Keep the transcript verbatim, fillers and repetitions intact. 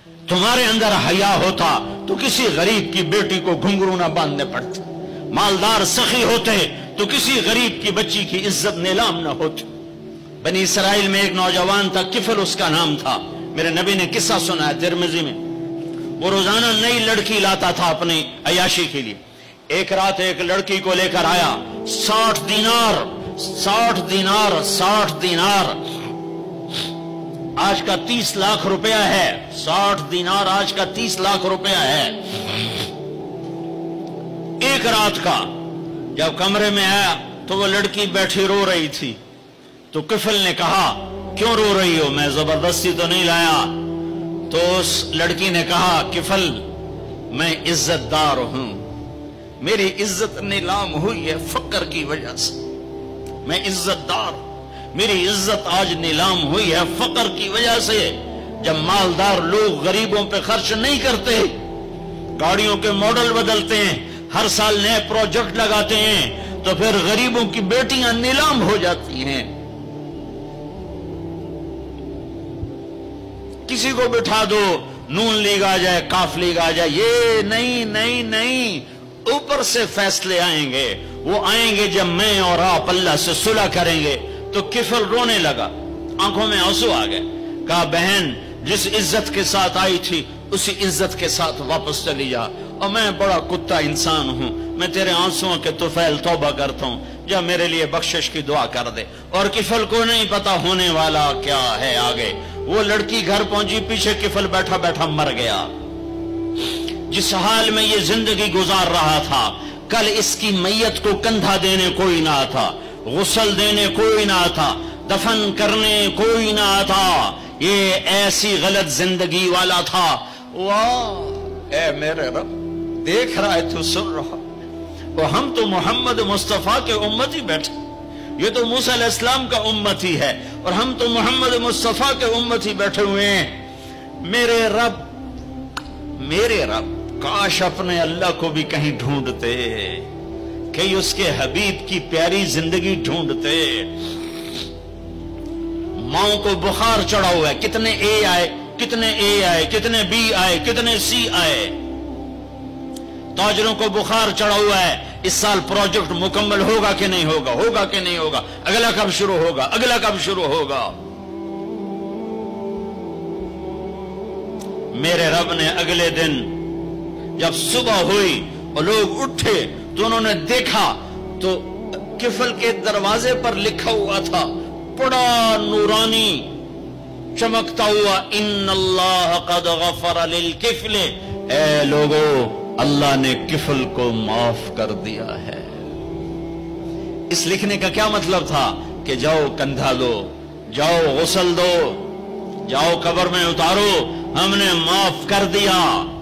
तुम्हारे अंदर हया होता तो किसी गरीब की बेटी को घुंघरू ना बांधने पड़ते, मालदार सखी होते तो किसी गरीब की बच्ची की इज्जत नीलाम ना होती। बनी इसराइल में एक नौजवान था, किफल उसका नाम था। मेरे नबी ने किस्सा सुना है तिरमिजी में। वो रोजाना नई लड़की लाता था अपनी अयाशी के लिए। एक रात एक लड़की को लेकर आया, साठ दिनार साठ दिनार साठ दिनार आज का तीस लाख रुपया है। साठ दिनार आज का तीस लाख रुपया है। एक रात का जब कमरे में आया तो वो लड़की बैठी रो रही थी। तो किफल ने कहा, क्यों रो रही हो? मैं जबरदस्ती तो नहीं लाया। तो उस लड़की ने कहा, किफल मैं इज्जतदार हूं, मेरी इज्जत नीलाम हुई है फकर की वजह से। मैं इज्जतदार, मेरी इज्जत आज नीलाम हुई है फकर की वजह से। जब मालदार लोग गरीबों पे खर्च नहीं करते, गाड़ियों के मॉडल बदलते हैं, हर साल नए प्रोजेक्ट लगाते हैं, तो फिर गरीबों की बेटियां नीलाम हो जाती हैं। किसी को बिठा दो, नून लीग आ जाए, काफ लीग आ जाए, ये नहीं नहीं नहीं, ऊपर से फैसले आएंगे। वो आएंगे जब मैं और आप अल्लाह से सुलह करेंगे। तो किफल रोने लगा, आंखों में आंसू आ गए। कहा, बहन जिस इज्जत के साथ आई थी उसी इज्जत के साथ वापस चली जा। और मैं बड़ा कुत्ता इंसान हूं, मैं तेरे आंसुओं के तुफैल तौबा करता हूं, जा मेरे लिए बख्शिश की दुआ कर दे। और किफल को नहीं पता होने वाला क्या है आगे। वो लड़की घर पहुंची, पीछे किफल बैठा बैठा मर गया। जिस हाल में ये जिंदगी गुजार रहा था, कल इसकी मैयत को कंधा देने कोई ना था, गुस्ल देने कोई ना था, दफन करने कोई ना था। ये ऐसी गलत जिंदगी वाला था। वाह ए मेरे रब, देख रहा है तू, सुन रहा। और हम तो मोहम्मद मुस्तफा के उम्मती बैठे, ये तो मूसा अलैहिस्सलाम का उम्मती है और हम तो मोहम्मद मुस्तफा के उम्मती बैठे हुए हैं। मेरे रब, मेरे रब, काश अपने अल्लाह को भी कहीं ढूंढते, कहीं उसके हबीब की प्यारी जिंदगी ढूंढते। माओ को बुखार चढ़ा हुआ है, कितने ए आए, कितने ए आए, कितने बी आए, कितने सी आए। ताजरों को बुखार चढ़ा हुआ है, इस साल प्रोजेक्ट मुकम्मल होगा कि नहीं होगा, होगा कि नहीं होगा, अगला कब शुरू होगा, अगला कब शुरू होगा। मेरे रब ने अगले दिन जब सुबह हुई और लोग उठे तो उन्होंने देखा तो किफल के दरवाजे पर लिखा हुआ था, बड़ा नूरानी चमकता हुआ, इन्नल्लाह क़द गफ़र लिल किफ़ल। ए लोगों, अल्लाह ने किफल को माफ कर दिया है। इस लिखने का क्या मतलब था कि जाओ कंधा दो, जाओ गुस्ल दो, जाओ कब्र में उतारो, हमने माफ कर दिया।